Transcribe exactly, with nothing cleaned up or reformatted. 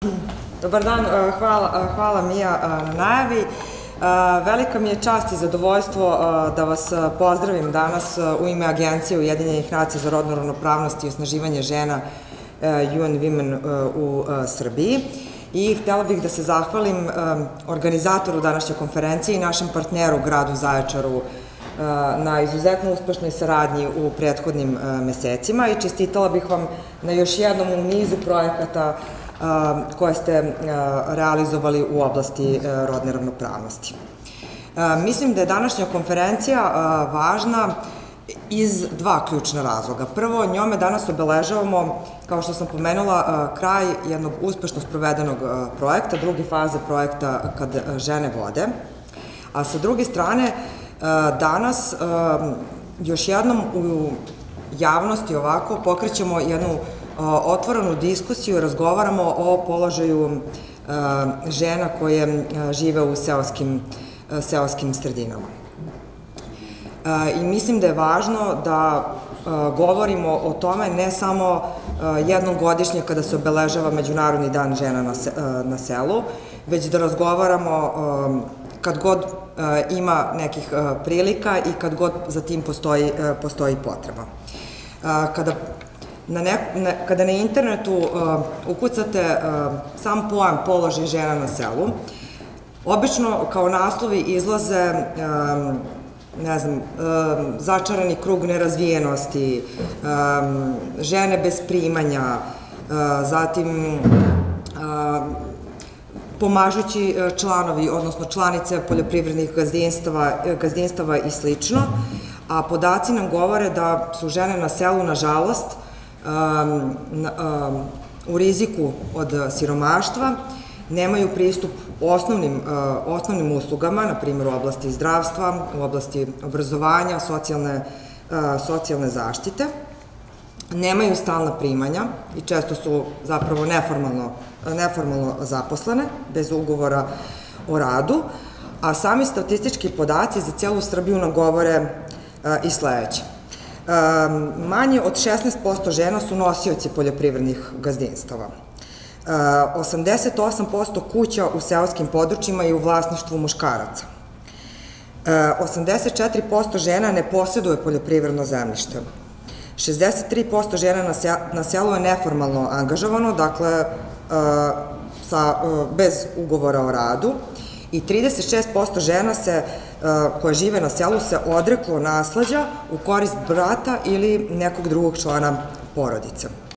Dobar dan, hvala, hvala Mija na najavi. Velika mi je čast i zadovoljstvo da vas pozdravim danas u ime Agencije Ujedinjenih nacija za rodnu ravnopravnost i osnaživanje žena U N Women u Srbiji. I htela bih da se zahvalim organizatoru današnje konferencije i našem partneru, gradu Zaječaru, na izuzetno uspešnoj saradnji u prethodnim mesecima i čestitala bih vam na još jednom u nizu projekata koje ste realizovali u oblasti rodne ravnopravnosti. Mislim da je današnja konferencija važna iz dva ključna razloga. Prvo, njome danas obeležavamo, kao što sam pomenula, kraj jednog uspešno sprovedenog projekta, druge faze projekta Kad žene vode, a sa druge strane, danas još jednom u javnosti ovako pokrećemo jednu otvorenu diskusiju, razgovaramo o položaju žena koje žive u seoskim sredinama. I mislim da je važno da govorimo o tome ne samo jednom godišnje kada se obeležava Međunarodni dan žena na selu, već da razgovaramo kad god ima nekih prilika i kad god za tim postoji potreba. Kada na internetu ukucate sam pojam položaj žena na selu, obično kao naslovi izlaze, ne znam, začarani krug nerazvijenosti, žene bez primanja, zatim pomažući članovi, odnosno članice poljoprivrednih gazdinstava i slično, a podaci nam govore da su žene na selu, nažalost, u riziku od siromaštva, nemaju pristup osnovnim uslugama, na primjer u oblasti zdravstva, u oblasti obrazovanja, socijalne zaštite, nemaju stalna primanja i često su zapravo neformalno zaposlene, bez ugovora o radu, a sami statistički podaci za celu Srbiju nam govore i sledeće. Manje od šesnaest posto žena su nosioci poljoprivrednih gazdinstava. osamdeset osam posto kuća u seoskim područjima je u vlasništvu muškaraca. osamdeset četiri posto žena ne posjeduje poljoprivredno zemljište. šezdeset tri posto žena na selu je neformalno angažovano, dakle, bez ugovora o radu, i trideset šest posto žena koje žive na selu se odreklo nasleđa u korist brata ili nekog drugog člana porodice.